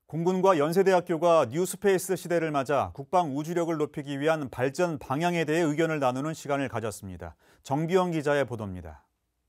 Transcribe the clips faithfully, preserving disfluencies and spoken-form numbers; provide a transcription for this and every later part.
공군과 연세대학교가 뉴스페이스 시대를 맞아 국방 우주력을 높이기 위한 발전 방향에 대해 의견을 나누는 시간을 가졌습니다. 정비영 기자의 보도입니다.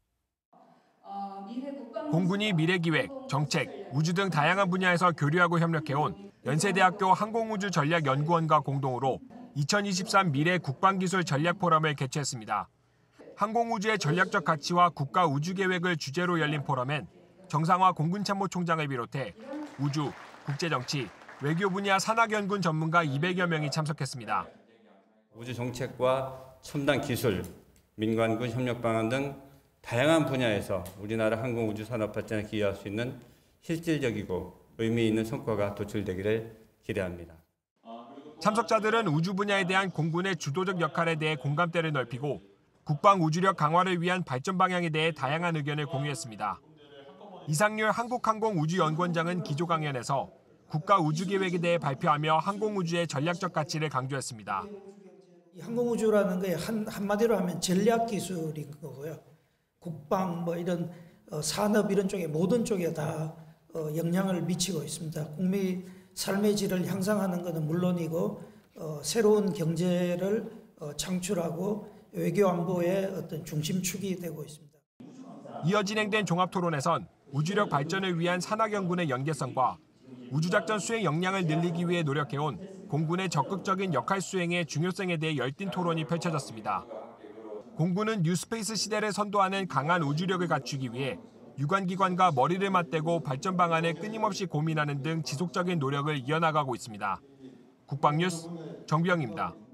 공군이 미래기획, 정책, 우주 등 다양한 분야에서 교류하고 협력해온 연세대학교 항공우주전략연구원과 공동으로 이천이십삼 미래 국방기술 전략 포럼을 개최했습니다. 항공우주의 전략적 가치와 국가 우주계획을 주제로 열린 포럼엔 정상화 공군참모총장을 비롯해 우주, 국제정치, 외교 분야 산학연구원 전문가 이백여 명이 참석했습니다. 우주 정책과 첨단 기술, 민관군 협력 방안 등 다양한 분야에서 우리나라 항공우주 산업 발전에 기여할 수 있는 실질적이고 의미 있는 성과가 도출되기를 기대합니다. 참석자들은 우주 분야에 대한 공군의 주도적 역할에 대해 공감대를 넓히고 국방 우주력 강화를 위한 발전 방향에 대해 다양한 의견을 공유했습니다. 이상률 한국항공우주연구원장은 기조 강연에서 국가 우주계획에 대해 발표하며 항공우주의 전략적 가치를 강조했습니다. 이 항공우주라는 게 한, 한마디로 하면 전략기술인 거고요. 국방, 뭐 이런 어, 산업 이런 쪽에 모든 쪽에 다 어, 영향을 미치고 있습니다. 국민 삶의 질을 향상하는 것은 물론이고 어, 새로운 경제를 어, 창출하고 외교 안보의 어떤 중심축이 되고 있습니다. 이어 진행된 종합토론에선 우주력 발전을 위한 산학연구의 연계성과 우주작전 수행 역량을 늘리기 위해 노력해온 공군의 적극적인 역할 수행의 중요성에 대해 열띤 토론이 펼쳐졌습니다. 공군은 뉴스페이스 시대를 선도하는 강한 우주력을 갖추기 위해 유관기관과 머리를 맞대고 발전 방안을 끊임없이 고민하는 등 지속적인 노력을 이어나가고 있습니다. 국방뉴스 정비영입니다.